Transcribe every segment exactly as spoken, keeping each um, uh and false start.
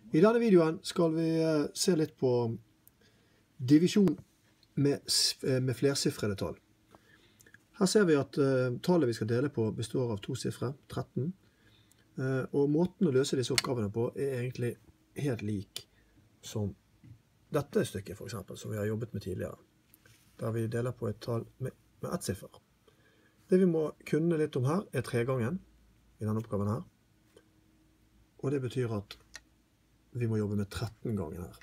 I denne videoen skal vi se litt på divisjon med, med flersifrede tall. Her ser vi at uh, tallet vi skal dele på består av to sifre, tretten. Uh, og måten å løse disse oppgavene på er egentlig helt lik som dette stykket for eksempel, som vi har jobbet med tidligere. Der vi deler på et tall med, med ett siffer. Det vi må kunne litt om her er tregangen i denne oppgaven her. Og det betyr at vi må jobbe med tretten ganger her.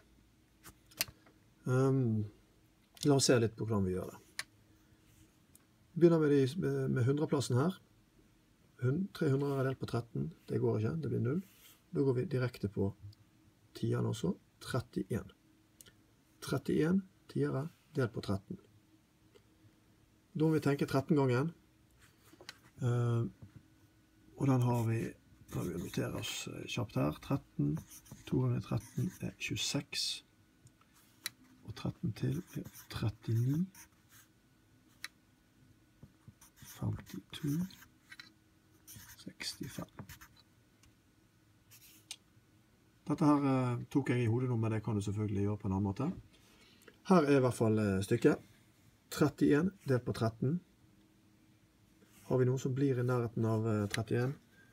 Um, la oss se litt på hvordan vi gjør det. Vi begynner med, de, med hundreplassen her. tre hundre er delt på tretten. Det går ikke, det blir null. Da går vi direkte på tieren også. trettien. trettien tiere delt på tretten. Da må vi tenke tretten gangen. Uh, og den har vi, da vi noterer oss kjapt her. tretten, to ganger tretten er tjueseks. Og tretten til er trettini. femtito. sekstifem. Dette her uh, tok jeg i hodet nå, men det kan du selvfølgelig gjøre på en annen måte. Her er i hvert fall uh, stykket. trettien delt på tretten. Har vi noe som blir i nærheten av uh, trettien?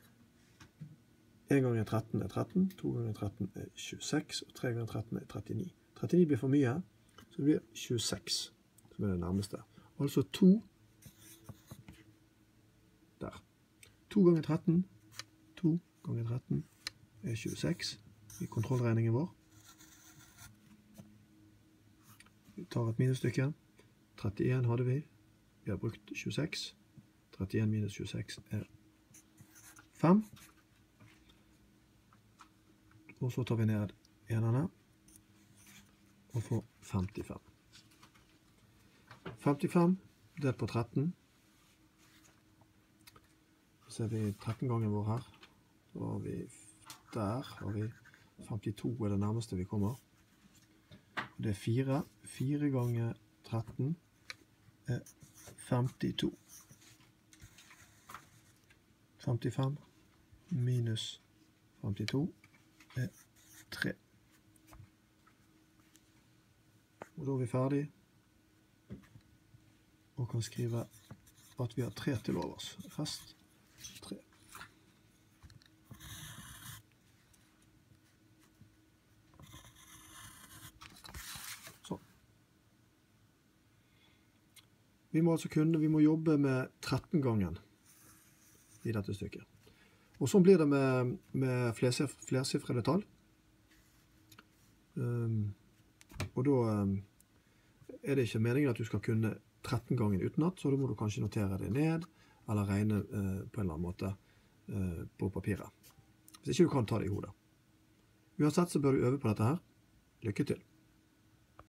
en ganger tretten er tretten, to ganger tretten er tjueseks, og tre ganger tretten er trettini. trettini blir for mye, så det blir tjueseks, som er det nærmeste. Altså to der. to ganger tretten, to ganger tretten er tjueseks i kontrollregningen vår. Vi tar et minusstykke. trettien hadde vi. Vi har brukt tjueseks. trettien minus tjueseks er fem. Og så tar vi ned enerne og får femtifem. femtifem delt på tretten. Så ser vi tretten ganger vår her. Så har vi der har vi femtito er det nærmeste vi kommer. Det er fire. fire ganger tretten er femtito. femtifem minus femtito er tre. Og da er vi ferdig og kan skrive at vi har tre til overs. Rest tre. Sånn. Vi må altså kunne, vi må jobbe med tretten gangen i dette stykket. Og sånn blir det med, med flersifrede tall. Um, og da um, er det ikke meningen at du skal kunne tretten ganger utenat, så da må du kanskje notere det ned, eller regne uh, på en eller annen måte uh, på papiret. Hvis ikke du kan ta det i hodet. Uansett så bør du øve på dette her. Lykke til!